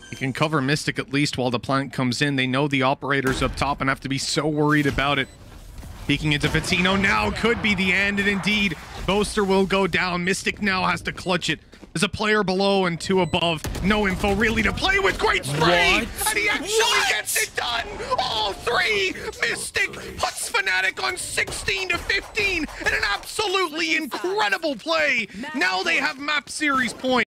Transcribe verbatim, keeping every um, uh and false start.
You can cover Mystic at least while the plant comes in. They know the operator's up top and have to be so worried about it. Peeking into Patino now could be the end, and indeed, Boaster will go down. Mystic now has to clutch it. There's a player below and two above. No info really to play with. Great spray! What? And he actually What? gets it done! All three! Mystic puts Fnatic on sixteen to fifteen in an absolutely incredible play. Now they have map series points.